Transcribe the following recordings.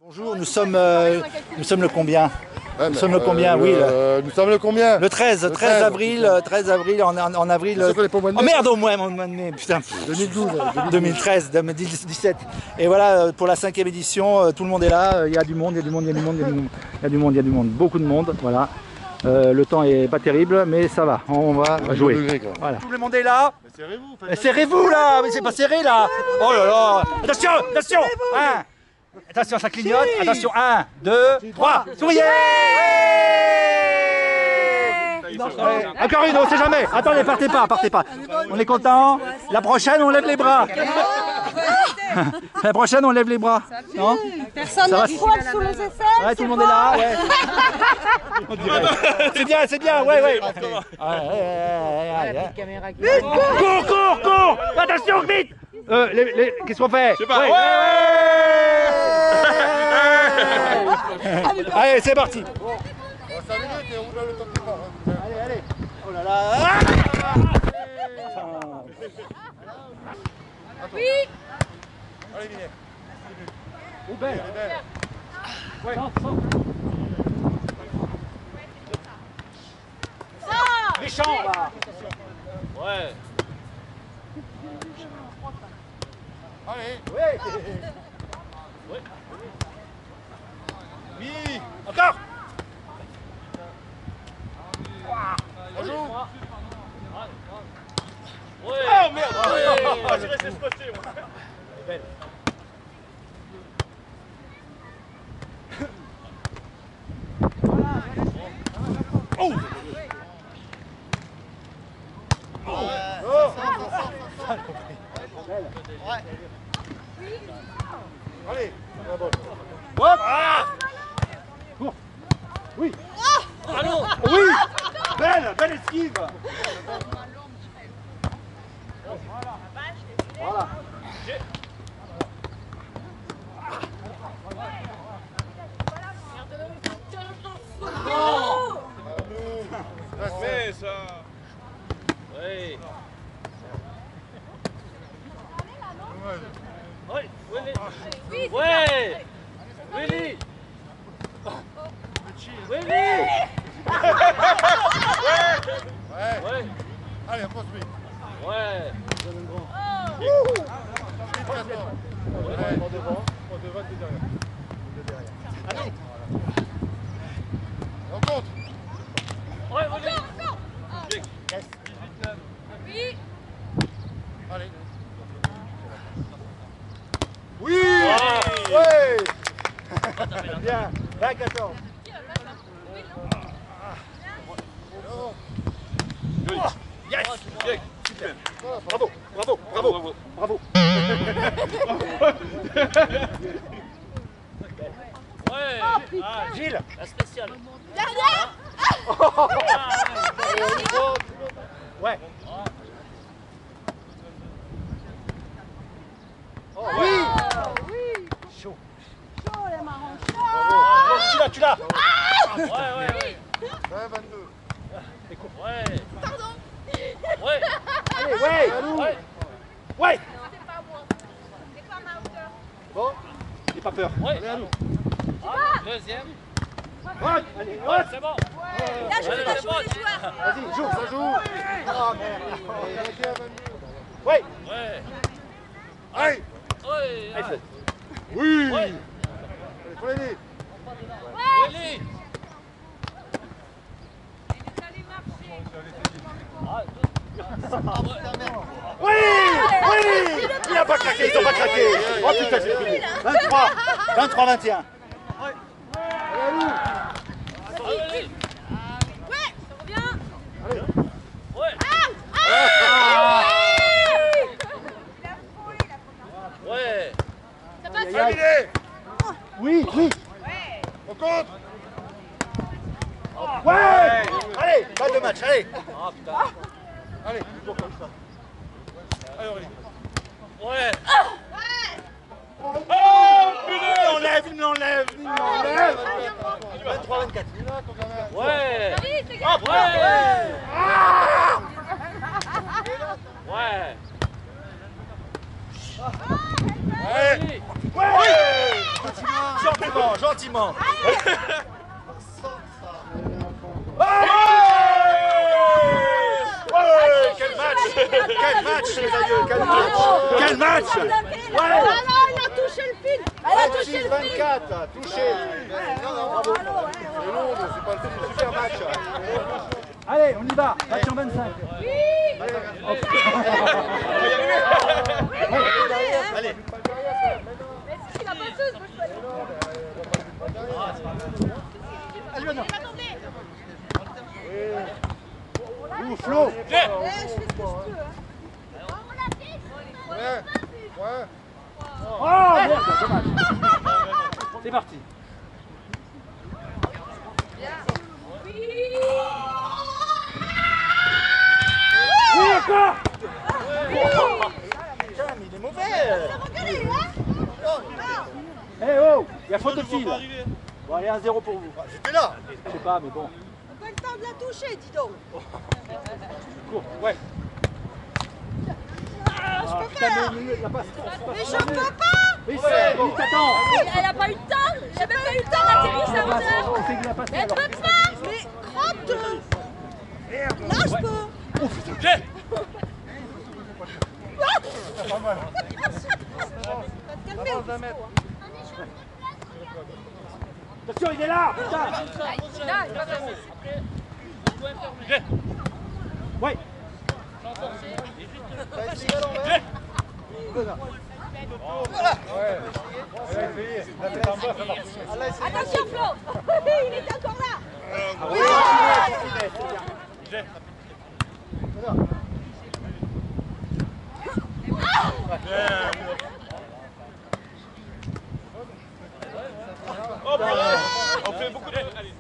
Bonjour, nous sommes le combien? Ouais, nous sommes le combien, oui. Nous sommes le combien? Le 13 avril, en avril. Oh merde, au mois de mai, putain. 2012. 2013, 2017. Et voilà, pour la 5e édition, tout le monde est là, il y a du monde, beaucoup de monde, voilà. Le temps est pas terrible, mais ça va, on va jouer. Voilà. Tout le monde est là. Serrez-vous là, mais c'est pas serré là. Oh là là. Attention, attention. Attention, ça clignote. Attention, 1, 2, 3. Souriez. Encore une, on sait jamais. Attendez, partez pas. On est content. La prochaine, on lève les bras. La prochaine, on lève les bras. Non? Personne n'a poil sous les aisselles. Ouais, tout le monde est là. Ouais. C'est bien, ouais. Cours. Attention, vite. Qu'est-ce qu'on fait? Allez, c'est parti. Allez. Oh là là. Oui. Allez, Minet. Oh, belle. Ouais. Méchant là. Ouais. Allez. Oui. Encore. On joue. Oh merde. J'ai resté spoté moi. Belle. Oh. Allez. Hop. Oui. Allons. Oui. Belle esquive. Voilà. Mais ça. Oui. Ouais, Willy. Ouais. Willy. Ouais. Allez, on construit. Ouais. On devant, derrière. Allez. On compte. Ouais, Willy. Oui. Allez. Oui. Ouais. Bien. 14. Yes. Super. Bravo. Ouais. Gilles. La spéciale. Dernière. Ouais. Oui. Chaud. Chaud les marrons. Chaud. Tu l'as. Ouais. 22. Ouais. Pardon. Ouais. Allez, ouais. C'est pas moi. C'est pas ma hauteur. Bon. N'aie pas peur. Ouais. Allez, à nous. Deuxième. Allez, Ouais, c'est bon. Là, je vais pas jouer les joueurs. Vas-y, joue, ça joue. Oh merde. 21, 22. Ouais. Ouais. Allez. Ouais. Oui. Ouais. Allez, faut l'aider. Willy. Oui. Il n'a pas craqué, ils ont pas craqué. Oh putain, c'est fini. 23, 21. Willy. Ouais. Ça revient. Ouais. Ouais. Ça passe. Terminé. Oui. On compte. Ouais. Allez, balle de match, allez. Ah putain. Allez, comme ça. Allez, Aurélie. Ouais. Oh putain, il m'enlève. 23, 24. Ouais. Vite, les gars. Ouais. Ouais. Allez. Willy. Ouais. Gentiment, gentiment. Quel match! Quel match, les aïeux! Quel match! Quel match! Ah non, il a touché le fil. Elle a touché le fil. 24 là, touché. Non, non, bravo. C'est long, mais c'est pas le fil. Super match. Allez, on y va. Match en 25. Oui. Allez. Mais si la passeuse, moi je peux aller. Allez, maintenant. Il va tomber. Ouh, Flo. Je fais ce que je peux. Ouais, ouais. Oh, merde, dommage. C'est parti. Oui, encore. Putain, mais il est mauvais. Eh oh, il y a faute de fil. Bon, allez, 1-0 pour vous. J'étais là. Je sais pas, mais bon. On a le temps de la toucher, dis donc. Cours, ouais. Je peux Putain, faire. mais la passe. Mais je peux pas. Oui, c'est bon. T'attends. Elle a pas eu le temps. J'ai même pas eu le temps d'atterrir sa hauteur. On fait que la passe. Mais elle peut pas. Mais crotte. Là, je peux. J'ai. Attention, il est là. Putain. Là, il va passer. J'ai. Oui. Attention, Flo. Il était encore là. Oui. J'ai. Oh, on fait beaucoup de... Allez.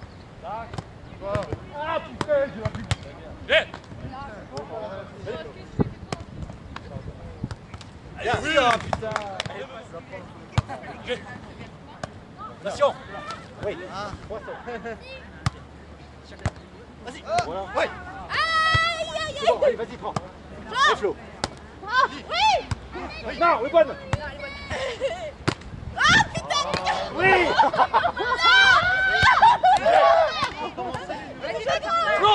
Ah putain, j'ai la plus. J'ai. Bien sûr, putain. J'ai. Attention. Oui. Vas-y. Voilà. Oui. Aïe, aïe, C'est bon, allez, vas-y, prends. Et Flo. Ah, oui. Non, le bonne. Ah, putain. Oui. Flo.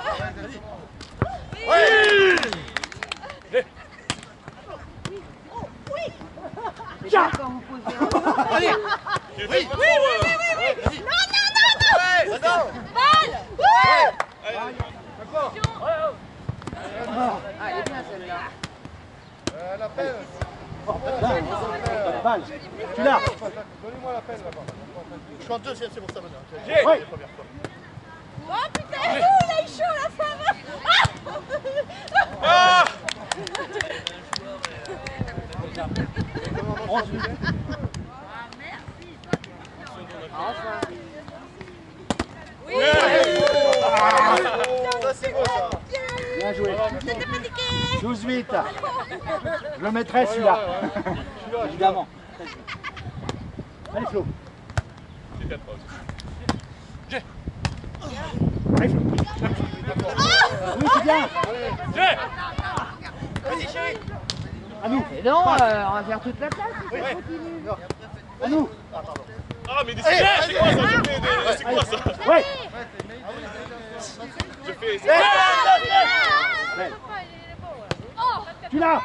Oui. J'ai. Tiens. Allez. Oui, Oui. Non, non, non, non. Attends. Balle. Encore. Ah, elle est bien celle-là. La pelle. Balle. Tu l'as. Donnez-moi la pelle là-bas. Je suis en deuxième, c'est pour ça maintenant. Oui. Oh putain, il a eu chaud la femme. Ah. 11 minutes. Oui. Ça c'est beau ça. Bien joué. T'étais paniqué. 12-8. Je le mettrai celui-là. Évidemment. Allez Flo. J'ai 4 pauses. Allez Flo. Oui, c'est bien. J'ai. Vas-y chérie. À nous. Et non, on va faire toute la place si ça continue. À nous. Ah, mais c'est quoi ça? C'est quoi ça? Oui. Je fais... Tu l'as.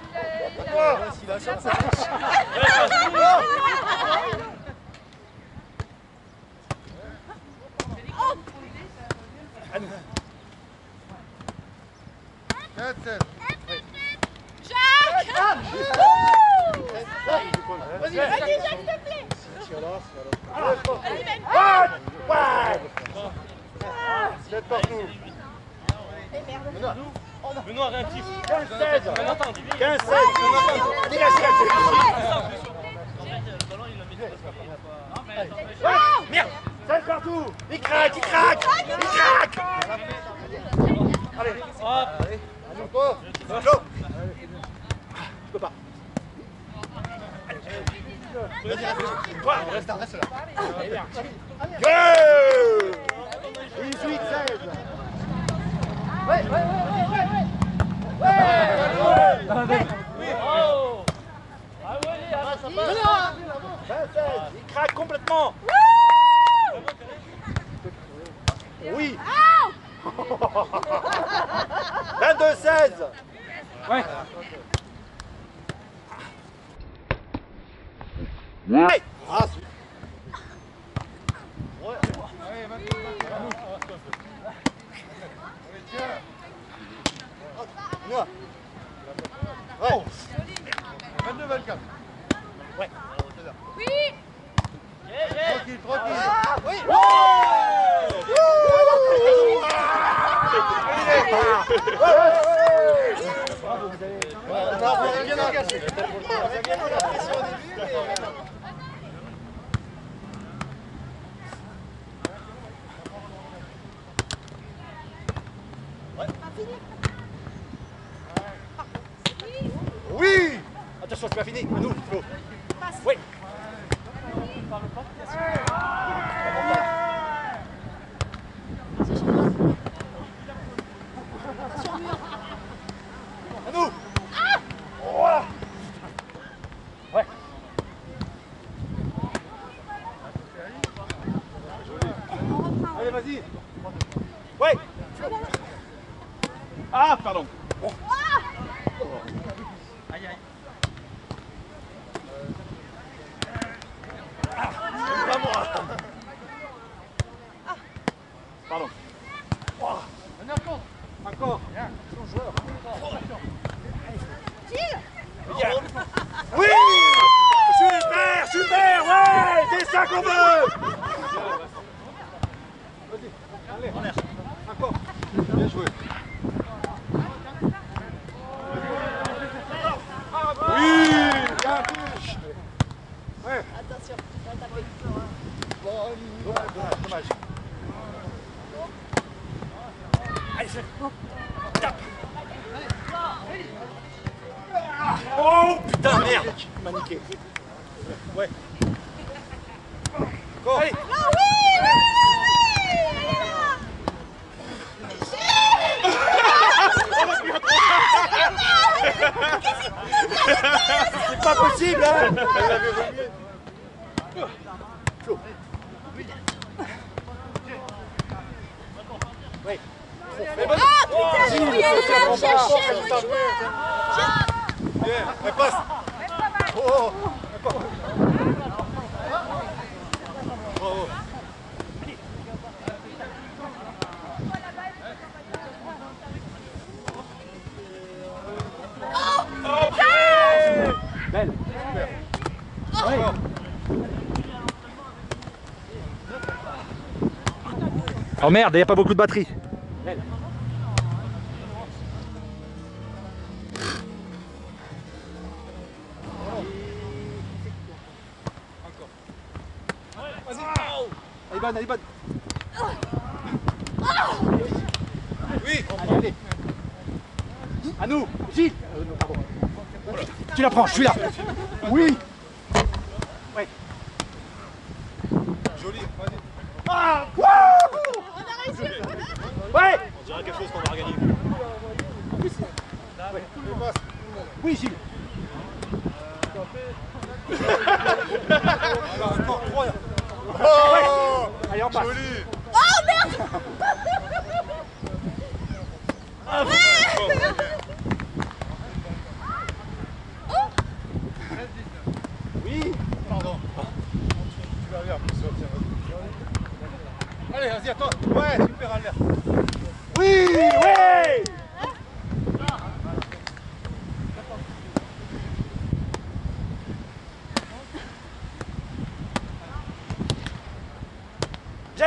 À nous. Jacques. Vas-y, Vas-y, Jacques, s'il te plaît. Allez, Ben. Ouais. Faites partout. Benoît, réactif. 15-16. 15-16. Merde. 16 partout. Il craque, il craque. Il craque. Allez. Hop. Encore. Flo. Je peux pas. Toi, reste là. 18-16. Ouais. Oh. Ah ouais, allez, Il craque complètement. Oui. 22-16. Ouais. Ouais. Ah, ouais. Allez, 22-24. Ouais. Oui. Tranquille, tranquille. Ah, oui. Bien engagé. Oui. Attention, c'est pas fini. Nous, Flo. Oui. À nous. Voilà. Ouais. Allez, vas-y. Ouais. Ah, pardon. Aïe, aïe. Pas moi. Pardon. Encore. Gilles. Oui. Super, super, ouais. C'est ça qu'on veut. Vas-y, allez, en l'air. Encore. Bien joué. Oui. Bien. Ouais. Attention, tu vas taper. Dommage. Allez, c'est. Tape. Oh putain, merde. Il m'a niqué. Ouais. Encore. Allez. Ah oui, C'est pas possible, hein. Oui. Ah putain, j'ai voulu aller la chercher, mon joueur. Bien, elle passe. Oh, bravo. Belle. Oui. Oh merde, il n'y a pas beaucoup de batterie. Belle. Elle est bonne, elle est bonne. Oui. Allez, allez. À nous, Gilles. Non, pardon. Tu la prends, je suis là. Oui. Ouais. Joli, vas-y. Ah, On a réussi. ouais. On dirait quelque chose qu'on va regagner. Oui, Gilles. Encore 3. Oh. Allez, on passe. Joli. Oh merde. Oui. Pardon. Tu vas bien, plus allez, vas-y, attends. Ouais, super à l'air. Oui, oui. J'ai.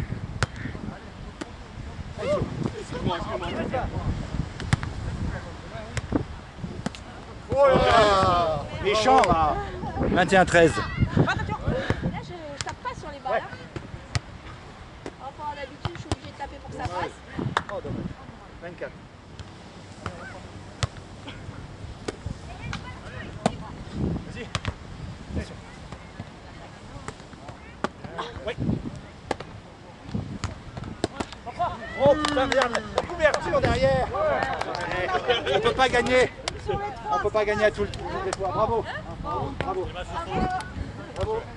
Oh là là. Méchant là. 21-13. Attention. Là, je tape pas sur les balles. Hein. Par rapport à l'habitude, je suis obligée de taper pour que ça passe. Oh dommage. 24. Vas-y. Attention. Oui. Oh putain merde. Couverture derrière. On peut pas gagner. On peut pas gagner à tous les fois. Bravo. Bravo. Bravo.